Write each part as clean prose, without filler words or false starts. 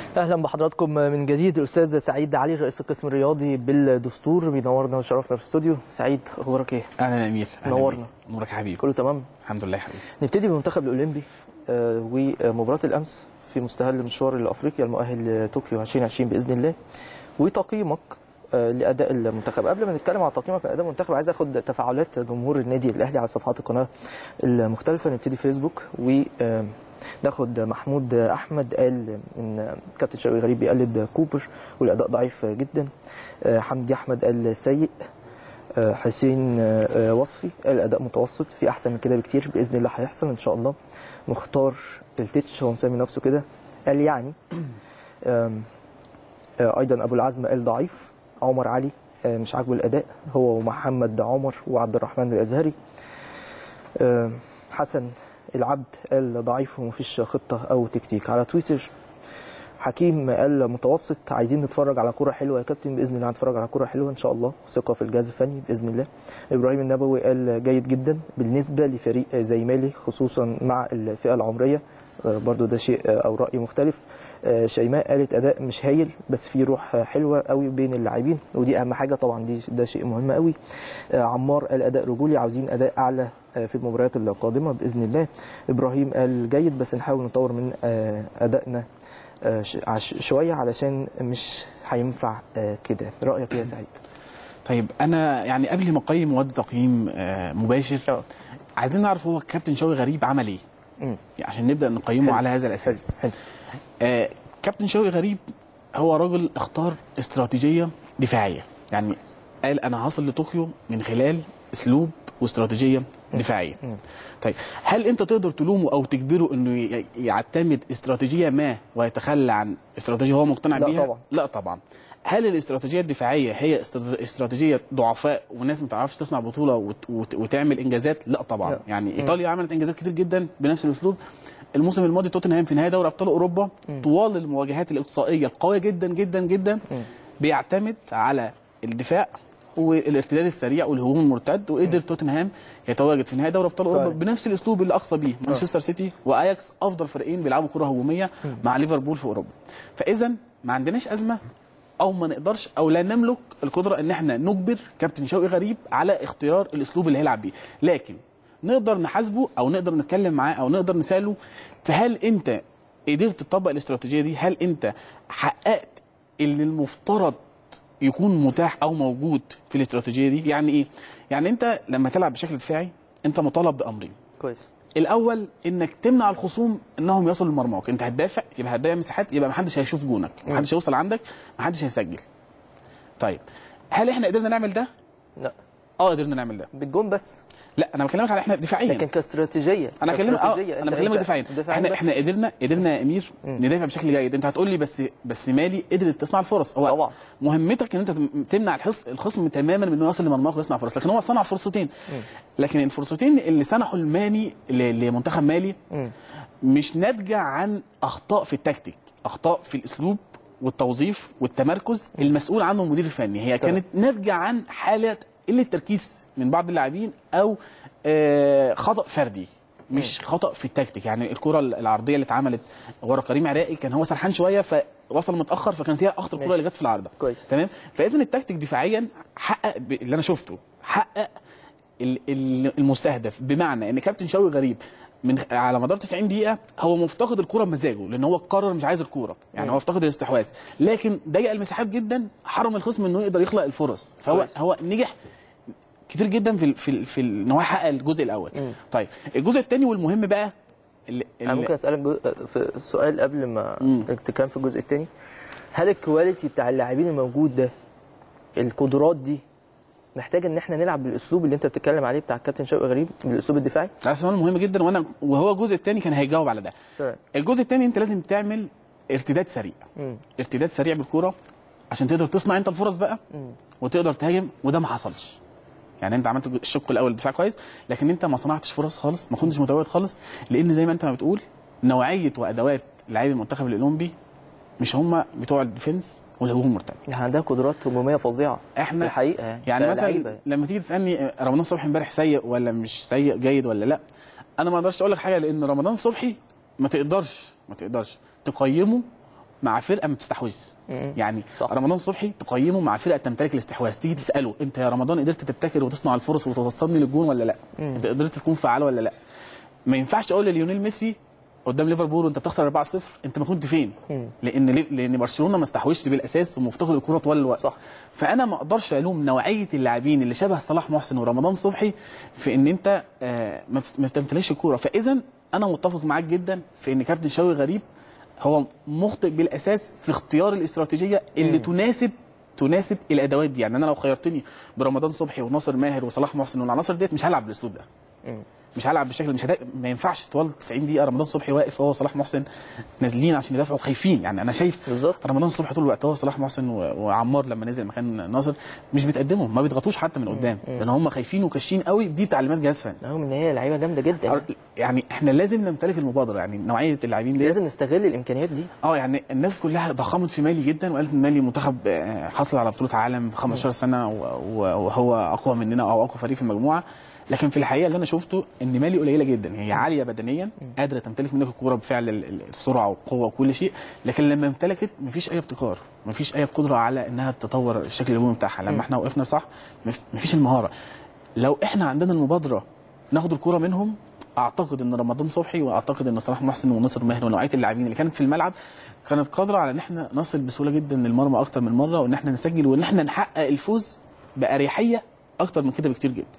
اهلا بحضراتكم من جديد. الاستاذ سعيد علي رئيس القسم الرياضي بالدستور بينورنا وشرفنا في الاستوديو. سعيد، اخبارك ايه؟ اهلا يا امير. نورنا. امورك يا حبيبي؟ كله تمام الحمد لله يا حبيبي. نبتدي بالمنتخب الاولمبي ومباراه الامس في مستهل مشوار لافريقيا المؤهل لطوكيو 2020 باذن الله، وتقييمك لاداء المنتخب. قبل ما نتكلم على تقييمك لاداء المنتخب عايز اخد تفاعلات جمهور النادي الاهلي على صفحات القناه المختلفه. نبتدي فيسبوك ناخد محمود احمد قال ان كابتن شوقي غريب بيقلد كوبر والاداء ضعيف جدا. حمدي احمد قال سيء. حسين وصفي قال الاداء متوسط، في احسن من كده بكتير باذن الله هيحصل ان شاء الله. مختار التتش هو مسمي نفسه كده قال يعني. ايضا ابو العزم قال ضعيف. عمر علي مش عاجبه الاداء هو ومحمد عمر وعبد الرحمن الازهري. حسن العبد قال ضعيف ومفيش خطه او تكتيك. على تويتر حكيم قال متوسط، عايزين نتفرج على كوره حلوه يا كابتن. باذن الله هنتفرج على كوره حلوه ان شاء الله، ثقه في الجهاز الفني باذن الله. ابراهيم النبوي قال جيد جدا بالنسبه لفريق زي مالي خصوصا مع الفئه العمريه، برضو ده شيء او راي مختلف. شيماء قالت اداء مش هايل بس في روح حلوه قوي بين اللاعبين ودي اهم حاجه طبعا، ده شيء مهم قوي. عمار قال اداء رجولي، عاوزين اداء اعلى في المباريات القادمه باذن الله. ابراهيم قال جيد بس نحاول نطور من ادائنا شويه علشان مش هينفع كده. رايك يا سعيد؟ طيب انا يعني قبل ما اقيم وادي تقييم مباشر عايزين نعرف هو كابتن شوقي غريب عمل ايه عشان نبدا نقيمه على هذا الاساس. كابتن شوقي غريب هو راجل اختار استراتيجيه دفاعيه، يعني قال انا هصل لطوكيو من خلال اسلوب واستراتيجيه دفاعيه. طيب هل انت تقدر تلومه او تجبره انه يعتمد استراتيجيه ما ويتخلى عن استراتيجيه هو مقتنع بيها؟ لا طبعا. لا طبعا. هل الاستراتيجيه الدفاعيه هي استراتيجيه ضعفاء وناس ما تعرفش تصنع بطوله وتعمل انجازات؟ لا طبعا. يعني ايطاليا عملت انجازات كتير جدا بنفس الاسلوب. الموسم الماضي توتنهام في نهائي دوري ابطال اوروبا طوال المواجهات الاقصائيه القويه جدا جدا جدا بيعتمد على الدفاع والارتداد السريع والهجوم المرتد، وقدر توتنهام يتواجد في نهائي دوري ابطال اوروبا بنفس الاسلوب اللي اقصى بيه مانشستر سيتي واياكس، افضل فريقين بيلعبوا كره هجوميه مع ليفربول في اوروبا. فاذا ما عندناش ازمه او ما نقدرش او لا نملك القدره ان احنا نجبر كابتن شوقي غريب على اختيار الاسلوب اللي هيلعب بيه، لكن نقدر نحاسبه او نقدر نتكلم معاه او نقدر نساله فهل انت قدرت تطبق الاستراتيجيه دي؟ هل انت حققت اللي المفترض يكون متاح او موجود في الاستراتيجيه دي؟ يعني ايه؟ يعني انت لما تلعب بشكل دفاعي انت مطالب بامرين. كويس. الاول انك تمنع الخصوم انهم يصلوا لمرماك، انت هتدافع يبقى هتضيع مساحات، يبقى ما حدش هيشوف جونك، ما حدش هيوصل عندك، ما حدش هيسجل. طيب هل احنا قدرنا نعمل ده؟ لا. قدرنا نعمل ده بالجون بس. لا انا بكلمك على احنا دفاعيا، لكن كاستراتيجيه انا بكلمك دفاعيا. احنا قدرنا يا امير ندافع بشكل جيد. انت هتقول لي بس مالي قدرت تصنع الفرص. هو طبعا مهمتك ان انت تمنع الخصم تماما من انه يصل لمرماك ويصنع فرص، لكن هو صنع فرصتين. لكن الفرصتين اللي سنحوا الماني لمنتخب مالي مش ناتجه عن اخطاء في التكتيك، اخطاء في الاسلوب والتوظيف والتمركز المسؤول عنه المدير الفني، هي كانت ناتجه عن حاله قله تركيز من بعض اللاعبين او خطا فردي مش خطا في التكتيك. يعني الكره العرضيه اللي اتعملت ورا كريم عراقي كان هو سرحان شويه فوصل متاخر، فكانت هي اخطر كره اللي جت في العارضه. تمام. فاذا التكتيك دفاعيا حقق اللي انا شفته، حقق المستهدف، بمعنى ان كابتن شوقي غريب على مدار 90 دقيقه هو مفتقد الكره بمزاجه لان هو قرر مش عايز الكره، يعني هو افتقد الاستحواذ، لكن ضيق المساحات جدا، حرم الخصم انه يقدر يخلق الفرص، فهو نجح كتير جدا في ان هو يحقق الجزء الاول. طيب الجزء الثاني والمهم بقى انا ممكن اسالك في سؤال قبل ما تتكلم في الجزء الثاني. هل الكواليتي بتاع اللاعبين الموجود ده، القدرات دي، محتاج ان احنا نلعب بالاسلوب اللي انت بتتكلم عليه بتاع الكابتن شوقي غريب، بالاسلوب الدفاعي؟ ده سؤال مهم جدا، وهو الجزء الثاني كان هيجاوب على ده. الجزء الثاني انت لازم تعمل ارتداد سريع. ارتداد سريع بالكوره عشان تقدر تصنع انت الفرص بقى وتقدر تهاجم، وده ما حصلش. يعني انت عملت الشق الاول الدفاع كويس، لكن انت ما صنعتش فرص خالص، ما كنتش متواجد خالص، لان زي ما انت ما بتقول نوعيه وادوات لاعبي المنتخب الاولمبي مش هم بتوع الديفنس والهجوم المرتد. احنا عندنا قدرات هجوميه فظيعه احنا الحقيقه. يعني مثلا لما تيجي تسالني رمضان صبحي امبارح سيء ولا مش سيء، جيد ولا لا، انا ما اقدرش اقول لك حاجه، لان رمضان صبحي ما تقدرش تقيمه مع فرقه ما بتستحوذ. يعني صح. رمضان صبحي تقيمه مع فرقه تمتلك الاستحواذ، تيجي تساله انت يا رمضان قدرت تبتكر وتصنع الفرص وتوصلني للجون ولا لا؟ انت قدرت تكون فعال ولا لا؟ ما ينفعش اقول لليونيل ميسي قدام ليفربول وانت بتخسر 4-0 انت ما كنت فين؟ لان برشلونه ما استحوذش بالاساس ومفتقد الكره طوال الوقت. صح. فانا ما اقدرش الوم نوعيه اللاعبين اللي شبه صلاح محسن ورمضان صبحي في ان انت ما بتمتلكش الكوره. فاذا انا متفق معاك جدا في ان كابتن شوقي غريب هو مخطئ بالاساس في اختيار الاستراتيجيه اللي تناسب الادوات دي. يعني انا لو خيرتني برمضان صبحي وناصر ماهر وصلاح محسن والعناصر ديت مش هلعب بالاسلوب ده. مش هلعب بالشكل ما ينفعش طوال 90 دقيقه رمضان صبحي واقف هو صلاح محسن نازلين عشان يدافعوا خايفين. يعني انا شايف بالظبط رمضان صبحي طول الوقت هو صلاح محسن وعمار لما نزل مكان ناصر مش بيتقدموا، ما بيضغطوش حتى من قدام لان هم خايفين وكاشين قوي. دي تعليمات جهاز فني رغم ان هي لعيبه جامده جدا. يعني احنا لازم نمتلك المبادره. يعني نوعيه اللاعبين دي لازم نستغل الامكانيات دي. يعني الناس كلها ضخمت في مالي جدا وقالت ان مالي منتخب حصل على بطوله عالم 15 سنه وهو اقوى مننا او اقوى فريق في المجموعه. لكن في الحقيقه اللي انا شفته ان مالي قليله جدا. هي عاليه بدنيا، قادره تمتلك منك الكوره بفعل السرعه والقوه وكل شيء، لكن لما امتلكت مفيش اي ابتكار، مفيش اي قدره على انها تطور الشكل الهجومي بتاعها. لما احنا وقفنا صح مفيش المهاره. لو احنا عندنا المبادره ناخد الكوره منهم، اعتقد ان رمضان صبحي واعتقد ان صلاح محسن وناصر ماهر ونوعيه اللاعبين اللي كانت في الملعب كانت قادره على ان احنا نصل بسهوله جدا للمرمى اكتر من مره، وان احنا نسجل وان احنا نحقق الفوز باريحيه اكتر من كده بكتير جدا.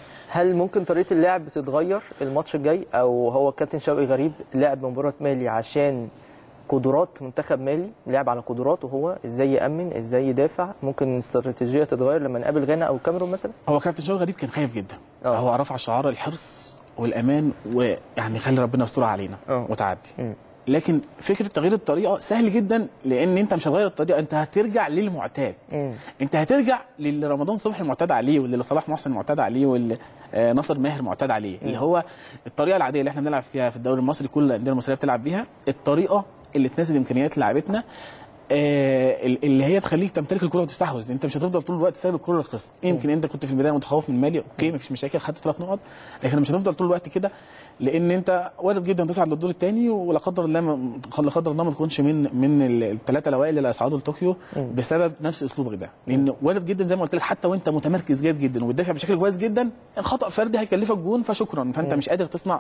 هل ممكن طريقه اللعب تتغير الماتش الجاي، او هو الكابتن شوقي غريب لعب مباراه مالي عشان قدرات منتخب مالي، لعب على قدراته هو ازاي يامن ازاي يدافع؟ ممكن الاستراتيجيه تتغير لما نقابل غانا او الكاميرون مثلا؟ هو كابتن شوقي غريب كان خايف جدا. هو رفع شعار الحرص والامان ويعني خلي ربنا يسترها علينا وتعدي. لكن فكره تغيير الطريقه سهل جدا، لان انت مش هتغير الطريقه، انت هترجع للمعتاد. انت هترجع للي رمضان صبحي معتاد عليه واللي صلاح محسن معتاد عليه واللي ناصر ماهر معتاد عليه، اللي هو الطريقه العاديه اللي احنا بنلعب فيها في الدوري المصري، كل الانديه المصريه بتلعب بيها، الطريقه اللي تناسب امكانيات لاعبتنا، اللي هي تخليك تمتلك الكره وتستحوذ. انت مش هتفضل طول الوقت سايب الكره للخصم. يمكن انت كنت في البدايه متخوف من مالي، اوكي مفيش مشاكل، خدت 3 نقط، لكن مش هتفضل طول الوقت كده، لان انت وارد جدا تصعد للدور الثاني ولا قدر الله ما تكونش من الثلاثه الاوائل اللي هيصعدوا لطوكيو بسبب نفس اسلوبك ده. لان وارد جدا زي ما قلت لك حتى وانت متمركز جيد جدا وبتدافع بشكل كويس جدا، الخطا فردي هيكلفك جون فشكرا، فانت مش قادر تصنع.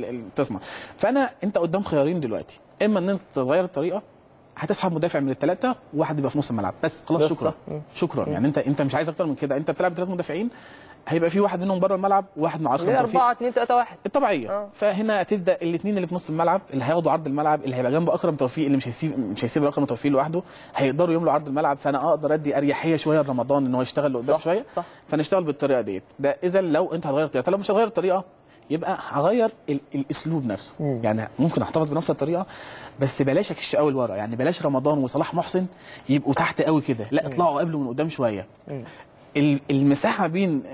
انت قدام خيارين دلوقتي، اما ان انت تغير الطريقه، هتسحب مدافع من الثلاثه وواحد يبقى في نص الملعب بس خلاص، شكرا. يعني انت مش عايز اكتر من كده. انت بتلعب 3 مدافعين، هيبقى في واحد منهم بره الملعب وواحد مع اكرم توفيق، 4 2 3 1 الطبيعيه. فهنا هتبدا الاثنين اللي في نص الملعب اللي هياخدوا عرض الملعب، اللي هيبقى جنب اكرم توفيق اللي مش هيسيب اكرم توفيق لوحده، هيقدروا يملوا عرض الملعب. فانا اقدر ادي اريحيه شويه لرمضان ان هو يشتغل لقدام شويه، فنشتغل بالطريقه ديت. ده اذا لو انت هتغير الطريقه. لو مش هتغير الطريقه يبقى هغير الاسلوب نفسه. يعني ممكن احتفظ بنفس الطريقه بس بلاش اكش قوي لورا. يعني بلاش رمضان وصلاح محسن يبقوا تحت قوي كده، لا اطلعوا قبله من قدام شويه. المساحه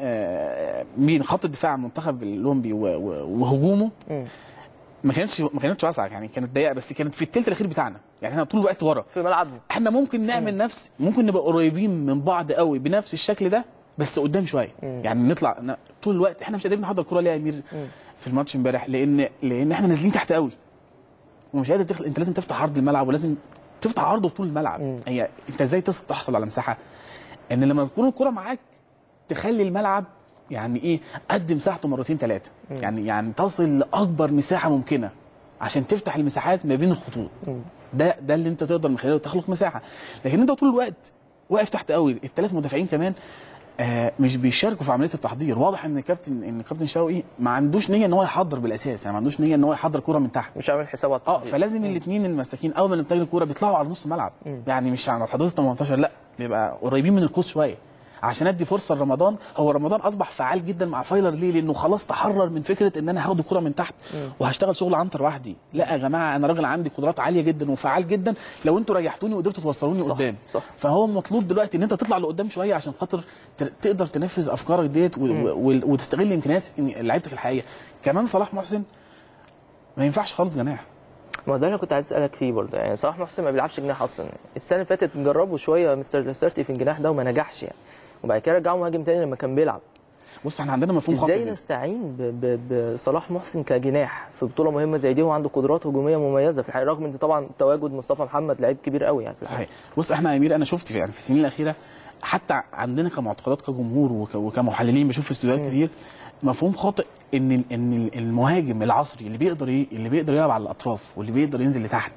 بين خط الدفاع المنتخب الاولمبي وهجومه ما كانتش واسعه، يعني كانت ضيقه، بس كانت في الثلث الاخير بتاعنا. يعني احنا طول الوقت ورا في ملعبنا. احنا ممكن نعمل ممكن نبقى قريبين من بعض قوي بنفس الشكل ده بس قدام شويه. يعني نطلع طول الوقت. احنا مش قادرين نحضر الكوره ليه يا امير في الماتش امبارح؟ لان احنا نازلين تحت قوي ومش قادر انت لازم تفتح عرض الملعب، ولازم تفتح عرضه طول الملعب. هي انت ازاي تحصل على مساحه ان لما تكون الكوره معاك تخلي الملعب يعني ايه قد مساحته مرتين 3، يعني تصل لاكبر مساحه ممكنه عشان تفتح المساحات ما بين الخطوط. ده اللي انت تقدر من خلاله تخلق مساحه. لكن انت طول الوقت واقف تحت قوي. ال3 مدافعين كمان مش بيشاركوا في عمليه التحضير. واضح ان كابتن شوقي ما عندوش نيه ان هو يحضر بالاساس، يعني ما عندوش نيه ان هو يحضر كوره من تحت، مش عامل حسابات. فلازم الاثنين المساكين اول ما نبتدي الكوره بيطلعوا على نص الملعب. يعني مش على حدود 18، لا بيبقى قريبين من القوس شويه عشان ادي فرصه لرمضان. هو رمضان اصبح فعال جدا مع فايلر. ليه؟ لانه خلاص تحرر من فكره ان انا هاخد الكوره من تحت وهشتغل شغل عنتر وحدي. لا يا جماعه، انا راجل عندي قدرات عاليه جدا وفعال جدا، لو انتوا ريحتوني وقدرتوا توصلوني قدام. صح. فهو مطلوب دلوقتي ان انت تطلع لقدام شويه عشان خاطر تقدر تنفذ افكارك ديت وتستغل امكانيات لعيبتك الحقيقيه. كمان صلاح محسن ما ينفعش خالص جناح. ما ده انا كنت عايز اسالك فيه برضه. يعني صلاح محسن ما بيلعبش جناح اصلا. السنه اللي فاتت جربوا شويه مستر لاسارتي في الجناح ده وما نجحش يعني، وبعد كده رجعوا مهاجم تاني لما كان بيلعب. بص احنا عندنا مفهوم خاطئ. ازاي نستعين بصلاح محسن كجناح في بطوله مهمه زي دي وعنده قدرات هجوميه مميزه في الحقيقه، رغم ان طبعا تواجد مصطفى محمد لعيب كبير قوي يعني في الحقيقه. صحيح. بص احنا يا امير انا شفت يعني في السنين الاخيره حتى عندنا كمعتقدات كجمهور وكمحللين بشوف في استوديوهات كتير مفهوم خاطئ ان المهاجم العصري اللي بيقدر يلعب على الاطراف واللي بيقدر ينزل لتحت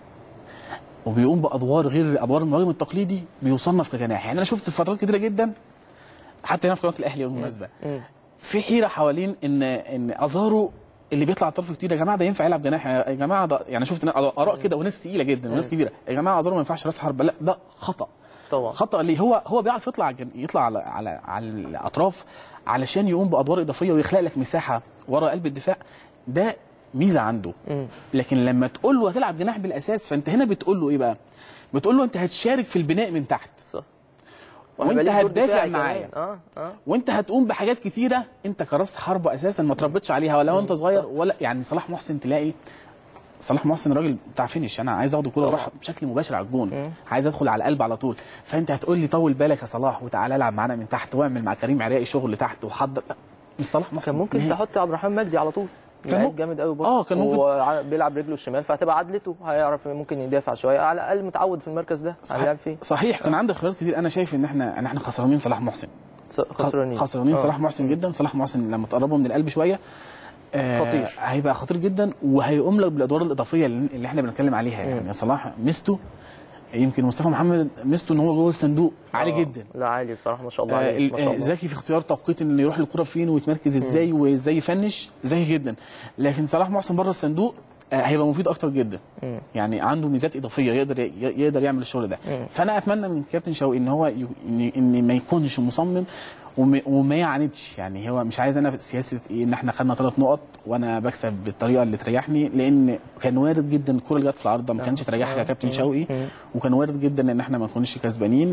وبيقوم بادوار غير ادوار المهاجم التقليدي بيصنف كجناح. يعني انا شفت في فترات كتيره جدا حتى هنا في قناه الاهلي بالمناسبه في حيره حوالين ان ازارو اللي بيطلع على الطرف كتير، يا جماعه ده ينفع يلعب جناح يا جماعه ده، يعني شفت اراء كده وناس تقيله جدا وناس كبيره، يا جماعه ازارو ما ينفعش راس حربه، لا ده خطا طبعا. خطا ليه؟ هو بيعرف يطلع على الاطراف علشان يقوم بادوار اضافيه ويخلق لك مساحه ورا قلب الدفاع، ده ميزه عنده. لكن لما تقول له هتلعب جناح بالاساس فانت هنا بتقول له ايه بقى؟ بتقول له انت هتشارك في البناء من تحت، صح، وانت هتدافع معايا وانت هتقوم بحاجات كتيره انت كراس حربه اساسا ما تربيتش عليها ولا وانت صغير ولا. يعني صلاح محسن تلاقي صلاح محسن راجل بتاع فينش، انا عايز اخد الكوره واروح بشكل مباشر على الجون، عايز ادخل على القلب على طول، فانت هتقول لي طول بالك يا صلاح وتعالى العب معانا من تحت واعمل مع كريم عراقي شغل تحت وحضر. مش صلاح محسن. كان ممكن تحط عبد الرحمن مجدي على طول، كان جامد قوي برضه. كان ممكن بيلعب رجله الشمال فهتبقى عدلته، هيعرف ممكن يدافع شويه، على الاقل متعود في المركز ده هيلعب فيه. صحيح. كان عنده خيارات كتير. انا شايف ان احنا خسرانين صلاح محسن، خسرانين صلاح محسن جدا. صلاح محسن لما تقربه من القلب شويه خطير، هيبقى خطير جدا وهيقوم لك بالادوار الاضافيه اللي احنا بنتكلم عليها. يعني صلاح ميزته يمكن مصطفى محمد ميزته ان هو جوه الصندوق عالي جدا. لا عالي بصراحه ما شاء الله عليه، ما شاء الله. ذكي في اختيار توقيت انه يروح للكره فين ويتمركز ازاي وازاي يفنش، ذكي جدا. لكن صلاح محسن بره الصندوق هيبقى مفيد اكتر جدا. يعني عنده ميزات اضافيه يقدر يعمل الشغل ده. فانا اتمنى من كابتن شوقي ان هو ان ما يكونش مصمم وما يعاندش. يعني هو مش عايز انا سياسه ان احنا خدنا 3 نقط وانا بكسب بالطريقه اللي تريحني، لان كان وارد جدا الكره اللي جت في العارضه ما كانش تريحك يا كابتن شوقي، وكان وارد جدا ان احنا ما نكونش كسبانين.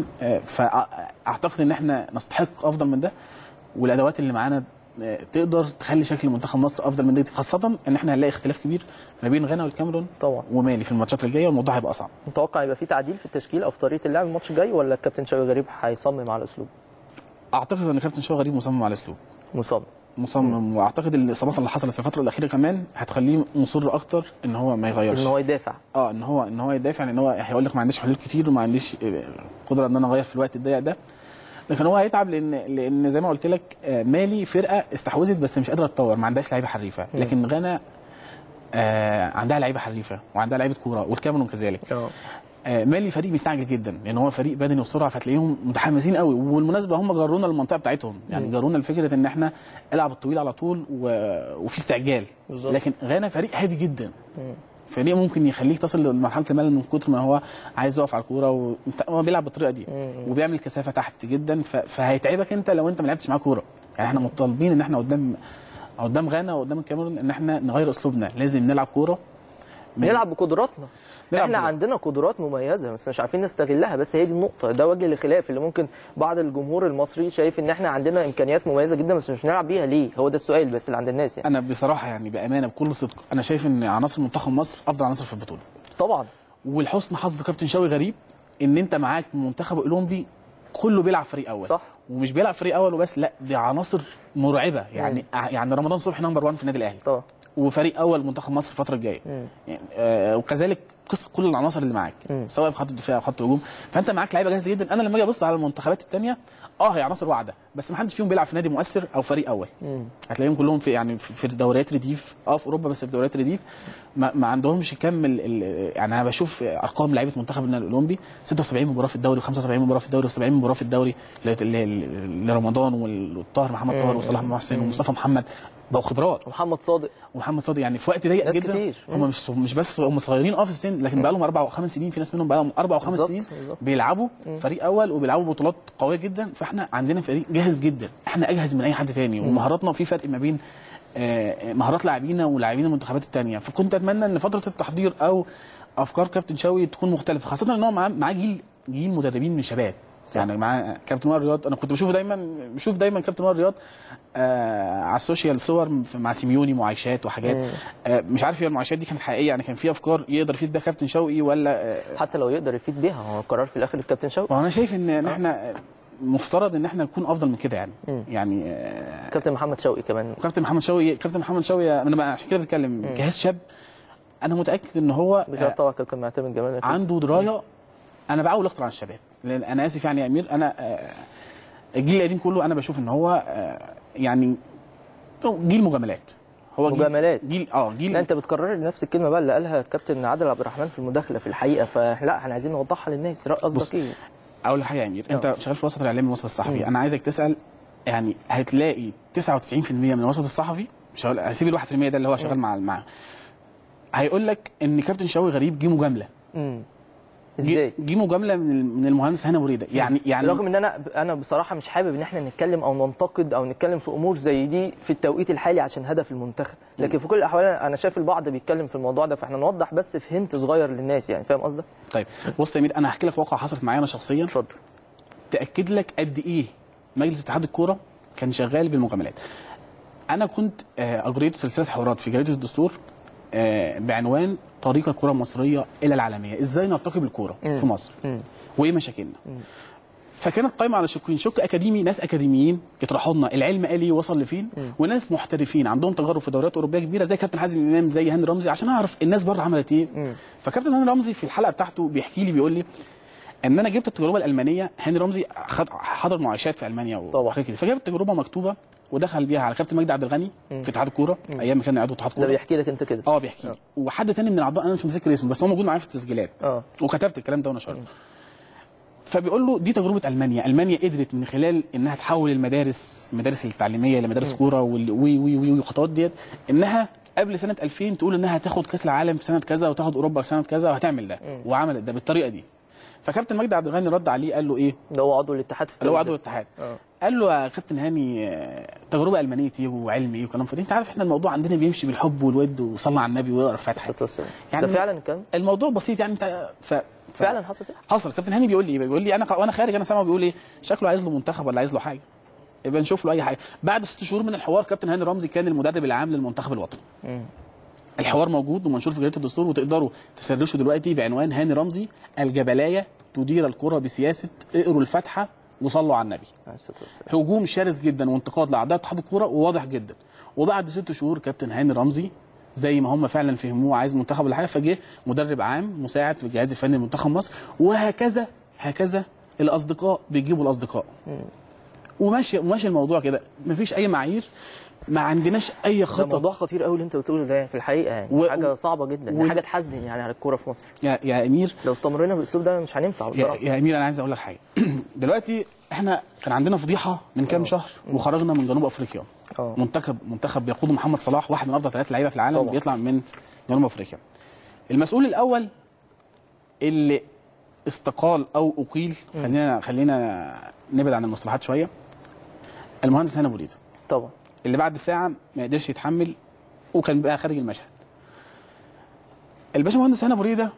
فاعتقد ان احنا نستحق افضل من ده، والادوات اللي معانا تقدر تخلي شكل منتخب مصر افضل من ده، خاصه ان احنا هنلاقي اختلاف كبير ما بين غانا والكاميرون طبعا ومالي في الماتشات اللي جايه، والموضوع هيبقى صعب. متوقع يبقى في تعديل في التشكيل او في طريقه اللعب الماتش الجاي، ولا الكابتن شوقي غريب هيصمم على الاسلوب؟ اعتقد ان كابتن شوقي غريب مصمم على الاسلوب، مصمم. واعتقد الاصابات اللي حصلت في الفتره الاخيره كمان هتخليه مصر اكتر ان هو ما يغيرش، ان هو يدافع. ان هو يدافع، لان هو هيقول لك ما عنديش حلول كتير وما عنديش قدره ان انا اغير في الوقت الضيق ده. لكن هو هيتعب لان زي ما قلت لك مالي فرقه استحوذت بس مش قادره تطور، ما عندهاش لعيبه حريفه. لكن غانا عندها لعيبه حريفه وعندها لعيبه كوره، والكاميرون كذلك. مالي فريق مستعجل جدا لان هو فريق بدني وسرعه، فتلاقيهم متحمسين قوي. والمناسبه هم جرونا المنطقه بتاعتهم، يعني جرونا لفكره ان احنا العب الطويل على طول وفي استعجال بالزبط. لكن غانا فريق هادي جدا، فريق ممكن يخليك تصل لمرحله الملل من كتر ما هو عايز يقف على الكوره هو بيلعب بالطريقه دي وبيعمل كثافه تحت جدا، فهيتعبك انت لو انت ما لعبتش معاه كوره. يعني احنا مطالبين ان احنا قدام غانا وقدام الكاميرون ان احنا نغير اسلوبنا، لازم نلعب كوره، نلعب بقدراتنا. احنا عندنا قدرات مميزه بس مش عارفين نستغلها، بس هي دي النقطه، ده وجه الخلاف اللي ممكن بعض الجمهور المصري شايف ان احنا عندنا امكانيات مميزه جدا بس مش بنلعب بيها ليه؟ هو ده السؤال بس اللي عند الناس. يعني انا بصراحه يعني بامانه بكل صدق انا شايف ان عناصر منتخب مصر افضل عناصر في البطوله طبعا. والحسن حظ كابتن شوقي غريب ان انت معاك منتخب اولمبي كله بيلعب فريق اول، صح، ومش بيلعب فريق اول وبس، لا دي عناصر مرعبه. يعني رمضان صبحي نمبر 1 في النادي الاهلي طبعا، وفريق اول منتخب مصر الفتره الجايه. يعني وكذلك قصه كل العناصر اللي معاك سواء في خط الدفاع او خط الهجوم، فانت معاك لعيبه جاهزه جدا. انا لما اجي ابص على المنتخبات الثانيه هي عناصر واعده بس ما حدش فيهم بيلعب في نادي مؤثر او فريق اول. هتلاقيهم كلهم في دوريات رديف في اوروبا، بس في دوريات رديف ما عندهمش كم يعني انا بشوف ارقام لعيبه منتخب الاولمبي 76 مباراه في الدوري و75 مباراه في الدوري و70 مباراه في الدوري لرمضان والطاهر محمد طاهر وصلاح محسن ومصطفى محمد بقوا خبرات، ومحمد صادق يعني في وقت ضيق جدا كتير. هم مش بس هم صغيرين في السن، لكن بقى لهم 4 و5 سنين، في ناس منهم بقى لهم 4 و5 سنين بيلعبوا فريق اول وبيلعبوا بطولات قويه جدا. فاحنا عندنا فريق جاهز جدا، احنا اجهز من اي حد تاني، ومهاراتنا في فرق ما بين مهارات لاعبينا ولاعبين المنتخبات الثانيه. فكنت اتمنى ان فتره التحضير او افكار كابتن شوقي تكون مختلفه، خاصه ان هو معاه جيل مدربين من شباب. يعني مع كابتن وائل رياض انا كنت بشوف دايما كابتن وائل رياض على السوشيال صور مع سيميوني معايشات وحاجات مش عارف هي المعايشات دي كانت حقيقيه، يعني كان في افكار يقدر يفيد بيها كابتن شوقي ولا حتى لو يقدر يفيد بيها هو القرار في الاخر الكابتن شوقي. وانا شايف ان احنا مفترض ان احنا نكون افضل من كده يعني. يعني كابتن محمد شوقي كمان. كابتن محمد شوقي انا عشان كده بتكلم جهاز شاب. انا متاكد ان هو طبعا كابتن معتمد جمال عنده درايه. انا بحاول اكتر عن الشباب، لان انا اسف يعني يا امير، انا الجيل القديم كله انا بشوف ان هو يعني جيل مجاملات. هو مجاملات جيل لا انت بتكرر نفس الكلمه بقى اللي قالها الكابتن عادل عبد الرحمن في المداخله في الحقيقه، فلا احنا عايزين نوضحها للناس. قصدك ايه؟ اول حاجه يا امير، انت شغال في الوسط الاعلامي والوسط الصحفي. انا عايزك تسال، يعني هتلاقي 99% من الوسط الصحفي شغال، هسيب ال 1% ده اللي هو شغال معاه، هيقول لك ان كابتن شوقي غريب جه مجامله. ازاي؟ جه مجامله من المهندس هاني ابو ريده. يعني رغم ان انا بصراحه مش حابب ان احنا نتكلم او ننتقد او نتكلم في امور زي دي في التوقيت الحالي عشان هدف المنتخب، لكن في كل الاحوال انا شايف البعض بيتكلم في الموضوع ده، فاحنا نوضح بس في هنت صغير للناس، يعني فاهم قصدك؟ طيب بص يا امير، انا هحكي لك واقعه حصلت معايا انا شخصيا. اتفضل. تاكد لك قد ايه مجلس اتحاد الكوره كان شغال بالمجاملات. انا كنت اجريت سلسله حوارات في جريده الدستور بعنوان طريق الكره المصريه الى العالميه، ازاي نرتقي بالكوره في مصر وايه مشاكلنا. فكانت قايمه على شقين، شق اكاديمي، ناس اكاديميين يطرحوا لنا العلم قال ايه وصل لفين، وناس محترفين عندهم تجارب في دوريات اوروبيه كبيره زي كابتن حازم امام، زي هاني رمزي، عشان اعرف الناس بره عملت ايه. فكابتن هاني رمزي في الحلقه بتاعته بيحكي لي، بيقول لي ان انا جبت التجربه الالمانيه. هاني رمزي حضر معايشات في المانيا وحاجات كده، فجاب التجربه مكتوبه ودخل بيها على كابتن مجدي عبد الغني في اتحاد الكوره ايام ما كان عضو اتحاد الكوره. ده بيحكي لك انت كده؟ بيحكي لي. وحد ثاني من الاعضاء انا مش متذكر اسمه، بس هو موجود معايا في التسجيلات. وكتبت الكلام ده ونشرته. فبيقول له دي تجربه المانيا قدرت من خلال انها تحول المدارس التعليميه لمدارس كوره والخطوات ديت، انها قبل سنه 2000 تقول انها هتاخد كاس العالم في سنه كذا وتاخد اوروبا في سنه كذا وهتعمل ده، وعملت ده بالطريقه دي. فكابتن مجدي عبد الغني رد عليه قال له ايه؟ ده هو عضو الاتحاد اللي هو عضو الاتحاد. قال له يا كابتن هاني تجربه المانيه ايه وعلم ايه وكلام فاضي، انت عارف احنا الموضوع عندنا بيمشي بالحب والود وصلى على النبي ويقرا الفاتحه. يعني ده فعلا كان الموضوع بسيط يعني. انت فعلا حصل ايه؟ حصل. كابتن هاني بيقول لي انا وانا خارج انا سامعه بيقول ايه، شكله عايز له منتخب ولا عايز له حاجه، يبقى نشوف له اي حاجه. بعد 6 شهور من الحوار كابتن هاني رمزي كان المدرب العام للمنتخب الوطني. الحوار موجود ومنشور في جريده الدستور، وتقدروا تسرشوا دلوقتي بعنوان هاني رمزي الجبلايه تدير الكره بسياسه اقروا الفاتحه وصلوا على النبي. هجوم شرس جدا وانتقاد لاعضاء اتحاد الكوره وواضح جدا. وبعد 6 شهور كابتن هاني رمزي زي ما هم فعلا فهموه عايز منتخب ولا حاجه، فجه مدرب عام مساعد في الجهاز الفني لمنتخب مصر، وهكذا الاصدقاء بيجيبوا الاصدقاء. وماشي الموضوع كده، مفيش اي معايير، ما عندناش اي خطط. ده موضوع خطير قوي اللي انت بتقوله ده في الحقيقه، يعني حاجه صعبه جدا، حاجه تحزن يعني على الكوره في مصر. يا امير لو استمرينا بالاسلوب ده مش هننفع بصراحه. يا امير انا عايز اقول لك حاجه. دلوقتي احنا كان عندنا فضيحه من كام شهر وخرجنا من جنوب افريقيا. منتخب بيقوده محمد صلاح، واحد من افضل 3 لعيبه في العالم طبعا. بيطلع من جنوب افريقيا. المسؤول الاول اللي استقال او اقيل، خلينا نبعد عن المصطلحات شويه، المهندس هاني ابو ريده طبعا، اللي بعد ساعه ما قدرش يتحمل وكان بقى خارج المشهد. الباشا مهندس هاني ابو ريده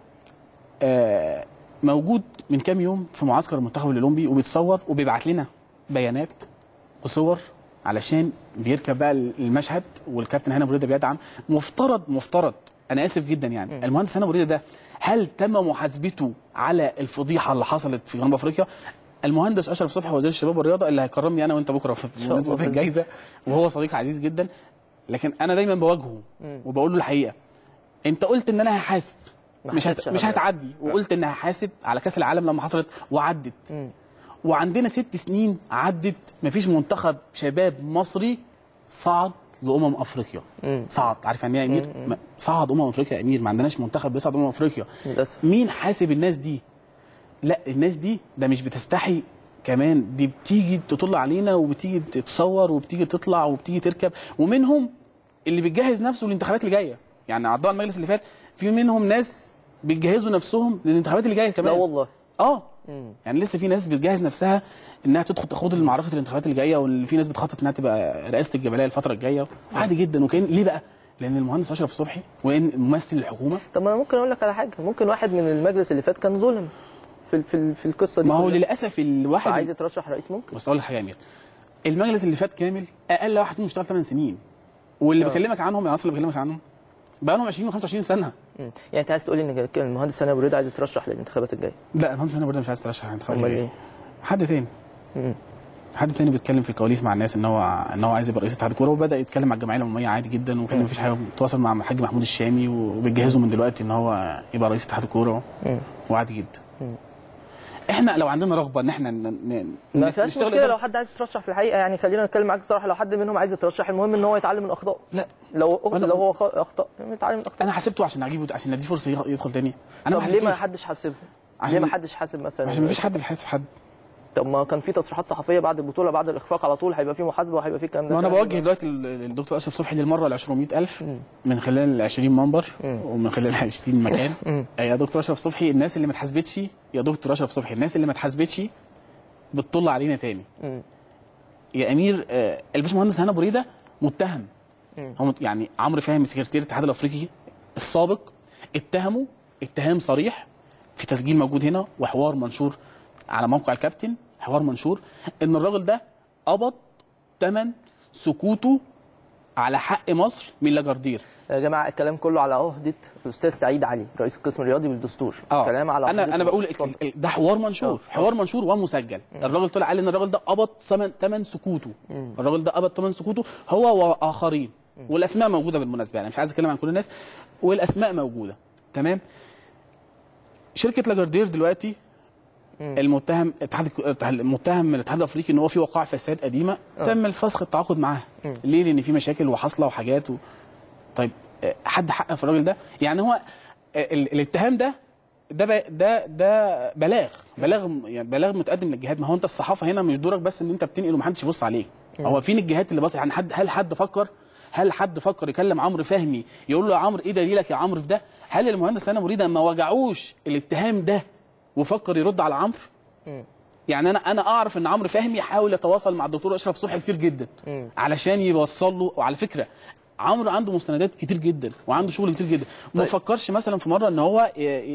موجود من كام يوم في معسكر المنتخب الاولمبي وبيتصور وبيبعت لنا بيانات وصور علشان بيركب بقى المشهد، والكابتن هاني ابو ريده بيدعم. مفترض انا اسف جدا يعني المهندس هاني ابو ريده ده هل تم محاسبته على الفضيحه اللي حصلت في جنوب افريقيا؟ المهندس اشرف صبحي وزير الشباب والرياضه اللي هيكرمني انا وانت بكره في مناسبه الجائزه، وهو صديق عزيز جدا، لكن انا دايما بواجهه وبقول له الحقيقه. انت قلت ان انا هحاسب مش هتعدي، وقلت ان هحاسب على كاس العالم لما حصلت وعدت. وعندنا 6 سنين عدت مفيش منتخب شباب مصري صعد لامم افريقيا. صعد، عارف يعني ايه يا امير؟ صعد افريقيا يا امير، ما عندناش منتخب بيصعد افريقيا للاسف. مين حاسب الناس دي؟ لا الناس دي ده مش بتستحي كمان، دي بتيجي تطل علينا وبتيجي تتصور وبتيجي تطلع وبتيجي تركب، ومنهم اللي بتجهز نفسه للانتخابات اللي جايه. يعني اعضاء المجلس اللي فات في منهم ناس بيجهزوا نفسهم للانتخابات اللي جايه كمان. لا والله. يعني لسه في ناس بتجهز نفسها انها تخوض المعركه الانتخابات اللي جايه، وفي ناس بتخطط انها تبقى رئاسه الجبليه الفتره الجايه عادي جدا. وكان ليه بقى؟ لان المهندس اشرف صبحي وان ممثل الحكومه. طب ما انا ممكن اقول لك على حاجه، ممكن واحد من المجلس اللي فات كان ظلم في القصه دي. ما هو للاسف الواحد عايز يترشح رئيس ممكن. بس اقول لك حاجه يا امير، المجلس اللي فات كامل اقل واحد فيهم اشتغل 8 سنين، واللي بكلمك عنهم الناس اللي بكلمك عنهم بقى لهم 20 و25 سنه. يعني انت عايز تقول لي ان المهندس هاني ابو ريده عايز يترشح للانتخابات الجايه؟ لا المهندس هاني ابو ريده مش عايز يترشح للانتخابات الجايه. امال ايه؟ حد تاني. حد تاني بيتكلم في الكواليس مع الناس ان هو عايز يبقى رئيس اتحاد الكوره، وبدا يتكلم مع الجمعيه العموميه عادي جدا، وكان مفيش حاجه. تواصل مع الحاج محمود الشامي وبيجهزوا من دلوقتي ان هو يبقى رئيس اتحاد الكوره، وعادي جدا. احنا لو عندنا رغبه ان احنا ما فيهاش مشكله لو حد عايز يترشح في الحقيقه، يعني خلينا نتكلم معاك بصراحه، لو حد منهم عايز يترشح المهم ان هو يتعلم من اخطائه. لا لو هو اخطا يتعلم من اخطائه. انا حسبته عشان اجيبه، عشان اديه فرصه يدخل تاني. انا ليه ما حدش حاسبه؟ ليه ما حدش حاسب مثلا؟ عشان ما فيش حد بيحاسب حد. طب ما كان في تصريحات صحفيه بعد البطوله، بعد الاخفاق على طول هيبقى في محاسبه وهيبقى في الكلام ده. ما انا بوجه دلوقتي للدكتور اشرف صبحي للمره ال 200,000 من خلال 20 منبر ومن خلال 20 مكان. يا دكتور اشرف صبحي، الناس اللي ما اتحاسبتش، يا دكتور اشرف صبحي، الناس اللي ما اتحاسبتش بتطل علينا تاني. يا امير، الباشمهندس هنا بريده متهم. هو يعني عمرو فهمي سكرتير الاتحاد الافريقي السابق اتهمه اتهام صريح في تسجيل موجود هنا وحوار منشور على موقع الكابتن، حوار منشور، ان الراجل ده قبض ثمن سكوته على حق مصر من لاجاردير. يا جماعه الكلام كله على عهده الاستاذ سعيد علي رئيس القسم الرياضي بالدستور. كلام على انا بقول ده حوار منشور، حوار منشور ومسجل. الراجل طلع قال ان الراجل ده قبض ثمن سكوته. الراجل ده قبض ثمن سكوته هو واخرين، والاسماء موجوده بالمناسبه، يعني مش عايز اتكلم عن كل الناس، والاسماء موجوده. تمام. شركه لاجاردير دلوقتي المتهم من الاتحاد الافريقي ان هو في وقائع فساد قديمه تم الفسخ التعاقد معاه. ليه؟ لان في مشاكل وحاصله وحاجات طيب حد حقق في الراجل ده؟ يعني هو الاتهام ده بلاغ متقدم للجهات. ما هو انت الصحافه هنا مش دورك بس ان انت بتنقل ومحدش يبص عليك. هو فين الجهات اللي بص؟ يعني هل حد فكر يكلم عمرو فهمي يقول له يا عمرو ايه دليلك يا عمرو في ده؟ هل المهندس هنا مريده ما وجعوش الاتهام ده وفكر يرد على عمرو؟ يعني انا اعرف ان عمرو فهمي حاول يتواصل مع الدكتور اشرف صبحي كتير جدا علشان يوصل له. وعلى فكره عمرو عنده مستندات كتير جدا وعنده شغل كتير جدا. ما فكرش مثلا في مره ان هو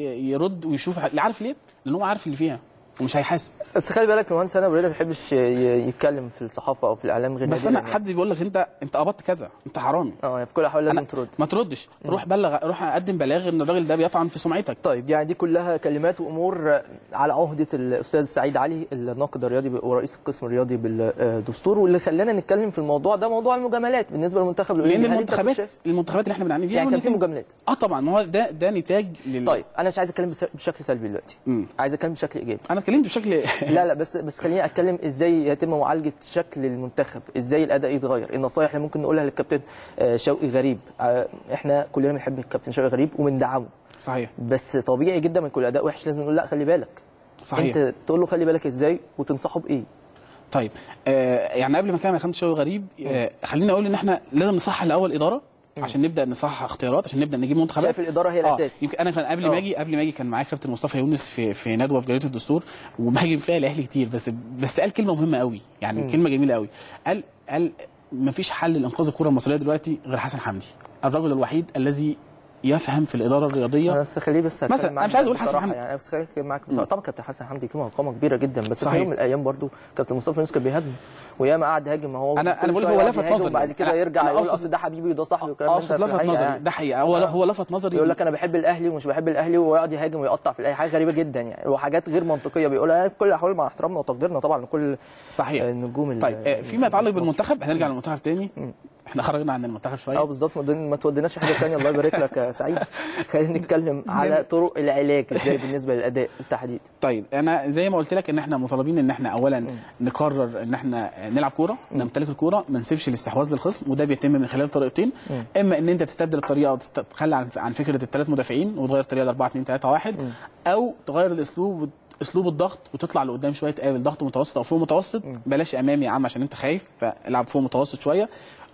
يرد ويشوف. عارف ليه؟ لان هو عارف اللي فيها ومش هيحاسب. بس خلي بالك المهندس انا ما بيحبش يتكلم في الصحافه او في الاعلام غير بس انا حد بيقول لك انت قبضت كذا، انت حرامي. في كل الاحوال لازم ترد. ما تردش، روح اقدم بلاغ ان الراجل ده بيطعن في سمعتك. طيب يعني دي كلها كلمات وامور على عهده الاستاذ سعيد علي الناقد الرياضي ورئيس القسم الرياضي بالدستور، واللي خلانا نتكلم في الموضوع ده موضوع المجاملات بالنسبه للمنتخب الاولمبي. لان المنتخبات اللي احنا بنعاني فيها يعني كان في مجاملات. طبعا ما هو ده نتاج طيب انا مش عايز اتكلم بشكل سلبي دلوقتي، عايز اتكلم بشكل ايجابي. انا اتكلمت بشكل لا بس خليني اتكلم ازاي يتم معالجه شكل المنتخب، ازاي الاداء يتغير، النصايح اللي ممكن نقولها للكابتن شوقي غريب. احنا كلنا بنحب الكابتن شوقي غريب وبندعمه. صحيح. بس طبيعي جدا من كل اداء وحش لازم نقول لا خلي بالك. صحيح. انت تقول له خلي بالك ازاي وتنصحه بايه؟ طيب يعني قبل ما اتكلم عن كابتن شوقي غريب خليني اقول ان احنا لازم نصحح الاول اداره عشان نبدا نصحح اختيارات، عشان نبدا نجيب منتخبات. شايف الاداره هي الاساس. يمكن انا كان قبل ما اجي كان معايا كابتن مصطفى يونس في ندوه في جريده الدستور، وبهاجم فيها الاهلي كتير، بس قال كلمه مهمه قوي، يعني كلمه جميله قوي. قال ما فيش حل لانقاذ الكره المصريه دلوقتي غير حسن حمدي، الرجل الوحيد الذي يفهم في الاداره الرياضيه. بس خليه بس مثلا انا مش عايز اقول حسن حمدي يعني، بس خليك معاك بصراحه. طبعا كابتن حسن حمدي قامه كبيره جدا، بس في يوم من الايام برضو كابتن مصطفى يونس كان بيهاجم وياما قعد يهاجم. ما هو انا بقول هو لفت نظري وبعد كده يرجع يقول اصل ده حبيبي وده صاحبي والكلام ده. لفت نظري ده حقيقه. هو لفت نظري، يقول لك انا بحب الاهلي ومش بحب الاهلي، ويقعد يهاجم ويقطع في الاهلي. حاجه غريبه جدا يعني، وحاجات غير منطقيه بيقولها في كل الاحوال مع احترامنا وتقديرنا طبعا لكل صحيح النجوم. طيب فيما يتعلق بالمنتخب هنرجع للمنتخب تاني. احنا خرجنا عن المنتخب شويه. بالظبط، ما توديناش في حاجه ثانيه. الله يبارك لك يا سعيد. خلينا نتكلم على طرق العلاج ازاي بالنسبه للاداء بالتحديد. طيب انا زي ما قلت لك ان احنا مطالبين ان احنا اولا نقرر ان احنا نلعب كوره، نمتلك الكوره، ما نسيبش الاستحواذ للخصم، وده بيتم من خلال طريقتين. اما ان انت تستبدل الطريقه وتتخلى عن فكره الثلاث مدافعين وتغير الطريقه 4-2-3-1، او تغير الاسلوب، اسلوب الضغط، وتطلع لقدام شويه تقابل ضغط متوسط او فوق متوسط. بلاش امامي يا عم عشان انت خايف، فالعب فوق متوسط شويه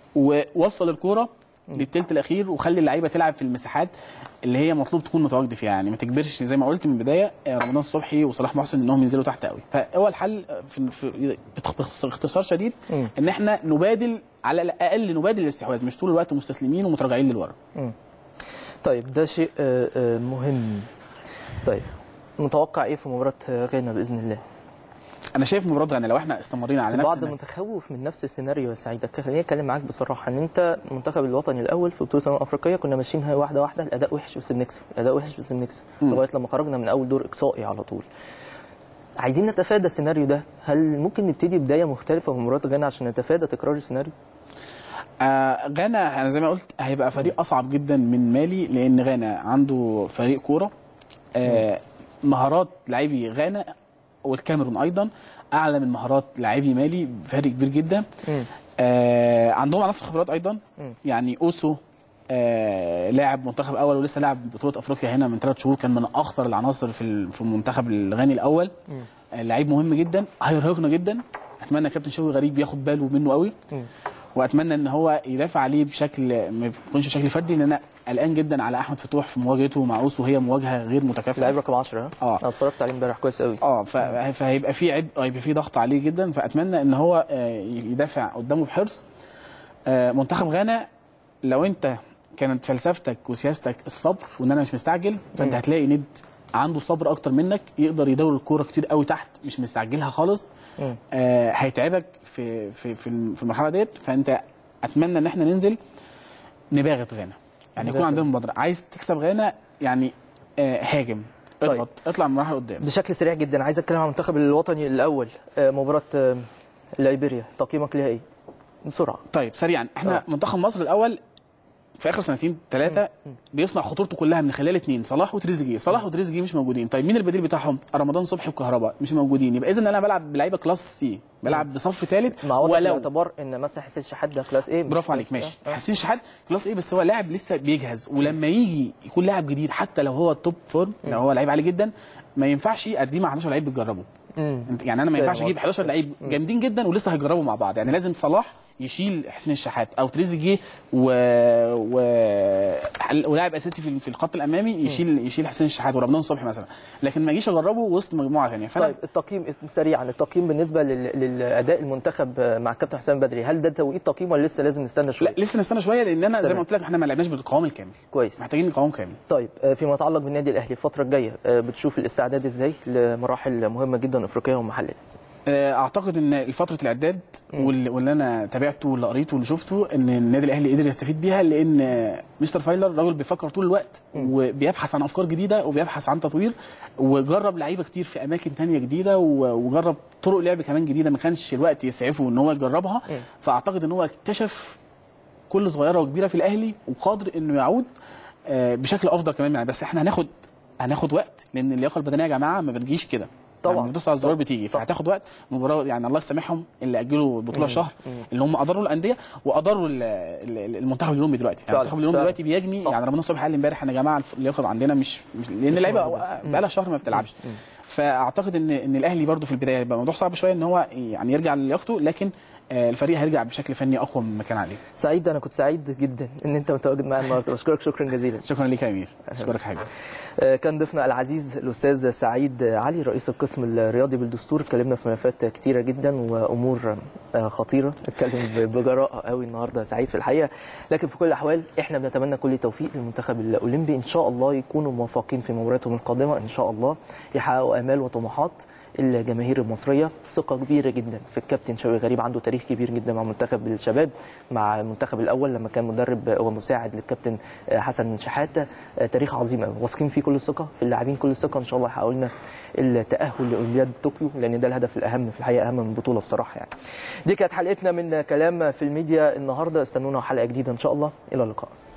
ووصل الكوره للثلث الاخير، وخلي اللعيبه تلعب في المساحات اللي هي مطلوب تكون متواجده فيها. يعني ما تجبرش زي ما قلت من البدايه رمضان صبحي وصلاح محسن انهم ينزلوا تحت قوي. فهو الحل في باختصار شديد ان احنا نبادل، على الاقل نبادل الاستحواذ، مش طول الوقت مستسلمين ومتراجعين للورا. طيب ده شيء مهم. طيب متوقع ايه في مباراه غانا باذن الله؟ انا شايف مباراه غانا لو احنا استمرينا على نفس بعض المتخوف من نفس السيناريو يا سعيد. خليني اتكلم معاك بصراحه ان انت المنتخب الوطني الاول في بطوله الافريقيه كنا ماشيين واحده واحده، الاداء وحش بس بنكسب، الاداء وحش بس بنكسب، لغايه لما خرجنا من اول دور اقصائي على طول. عايزين نتفادى السيناريو ده، هل ممكن نبتدي بدايه مختلفه في مباراه غانا عشان نتفادى تكرار السيناريو؟ غانا انا زي ما قلت هيبقى فريق اصعب جدا من مالي، لان غانا عنده فريق كوره مهارات لاعبي غانا والكاميرون ايضا اعلى من مهارات لاعبي مالي بفرق كبير جدا. عندهم عناصر خبرات ايضا، يعني اوسو لاعب منتخب اول ولسه لاعب بطوله افريقيا هنا من 3 شهور، كان من اخطر العناصر في المنتخب الغاني الاول. لعيب مهم جدا، هيرهقنا جدا. اتمنى كابتن شوقي غريب ياخد باله منه قوي، واتمنى ان هو يدافع عليه بشكل ما يكونش بشكل فردي، لان انا قلقان جدا على احمد فتوح في مواجهته مع اوسو، هي مواجهه غير متكافئه. لاعب رقم 10 انا اتفرجت عليه امبارح كويس قوي. فهيبقى في عبء، هيبقى في ضغط عليه جدا، فاتمنى ان هو يدافع قدامه بحرص. منتخب غانا لو انت كانت فلسفتك وسياستك الصبر وان انا مش مستعجل، فانت هتلاقي ند عنده صبر اكتر منك، يقدر يدور الكوره كتير قوي تحت، مش مستعجلها خالص. هيتعبك في المرحله ديت. فانت اتمنى ان احنا ننزل نباغت غانا، يعني يكون عندنا مبادره. عايز تكسب غانا يعني هاجم، اضغط، اطلع من المرحله قدام. بشكل سريع جدا عايز اتكلم عن المنتخب الوطني الاول، مباراه ليبيريا، تقييمك ليها ايه بسرعه؟ طيب سريعا، احنا منتخب مصر الاول في اخر سنتين 3 بيصنع خطورته كلها من خلال 2 صلاح وتريزيجيه. صلاح وتريزيجيه مش موجودين، طيب مين البديل بتاعهم؟ رمضان صبحي وكهرباء مش موجودين، يبقى اذا انا بلعب بلعيبه كلاس سي، بلعب بصف ثالث. ولو اعتبار ان مثلا حسين شحات ده كلاس ايه. برافو عليك، ماشي. حسين شحات كلاس ايه، بس هو لاعب لسه بيجهز، ولما يجي يكون لاعب جديد حتى لو هو توب فورم، لو هو لعيب عالي جدا، ما ينفعش اديه مع 11 لعيب بتجربه. يعني انا ما ينفعش اجيب 11 لعيب جامدين جدا ولسه هيجربوا مع بعض، يعني لازم صلاح يشيل حسين الشحات او تريزيجيه ولاعب اساسي في الخط الامامي يشيل حسين الشحات ورمضان صبحي مثلا، لكن ما يجيش اجربه وسط مجموعه ثانيه. طيب التقييم سريعا، التقييم بالنسبه للاداء المنتخب مع الكابتن حسام بدري، هل ده توقيت تقييم ولا لسه لازم نستنى شويه؟ لا لسه نستنى شويه، لان انا زي ما قلت لك احنا ما لعبناش بالقوام الكامل. كويس، محتاجين قوام كامل. طيب فيما يتعلق بالنادي الاهلي الفتره الجايه، بتشوف الاستعداد ازاي لمراحل مهمه جدا افريقيه ومحليه؟ اعتقد ان فتره الاعداد واللي انا تابعته واللي قريته واللي شفته ان النادي الاهلي قدر يستفيد بيها، لان مستر فايلر راجل بيفكر طول الوقت وبيبحث عن افكار جديده وبيبحث عن تطوير، وجرب لعيبه كتير في اماكن ثانيه جديده، وجرب طرق لعب كمان جديده ما كانش الوقت يسعفه ان هو يجربها. فاعتقد ان هو اكتشف كل صغيره وكبيره في الاهلي وقادر انه يعود بشكل افضل كمان يعني. بس احنا هناخد وقت، لان اللياقه البدنيه يا جماعه ما بتجيش كده طبعا، يعني بتدوس على الزرار بتيجي، فهتاخد وقت. مباراه يعني الله يسامحهم اللي اجلوا البطوله شهر، اللي هم اضروا الانديه واضروا المنتخب الاولمبي دلوقتي. يعني المنتخب الاولمبي دلوقتي بيجني، يعني رمضان صبحي قال امبارح يا جماعه اللياقه عندنا مش لان اللعيبه بقى لها شهر ما بتلعبش. فاعتقد ان الاهلي برده في البدايه يبقى الموضوع صعب شويه ان هو يعني يرجع للياقته، لكن الفريق هيرجع بشكل فني اقوى مما كان عليه. سعيد، انا كنت سعيد جدا ان انت متواجد معايا النهارده، بشكرك شكرا جزيلا. شكرا ليك يا امير، اشكرك حاجه. كان ضيفنا العزيز الاستاذ سعيد علي رئيس القسم الرياضي بالدستور، اتكلمنا في ملفات كتيره جدا وامور خطيره، اتكلم بجراءه قوي النهارده سعيد في الحقيقه. لكن في كل الاحوال احنا بنتمنى كل التوفيق للمنتخب الاولمبي، ان شاء الله يكونوا موفقين في مباراتهم القادمه، ان شاء الله يحققوا امال وطموحات الجماهير المصريه. ثقه كبيره جدا في الكابتن شوقي غريب، عنده تاريخ كبير جدا مع منتخب الشباب، مع المنتخب الاول لما كان مدرب ومساعد للكابتن حسن شحاته، تاريخ عظيم قوي. واثقين فيه كل الثقه، في اللاعبين كل الثقه، ان شاء الله يحققوا لنا التاهل لاولمبياد طوكيو، لان ده الهدف الاهم في الحقيقه، اهم من البطوله بصراحه يعني. دي كانت حلقتنا من كلام في الميديا النهارده، استنونا حلقه جديده ان شاء الله، الى اللقاء.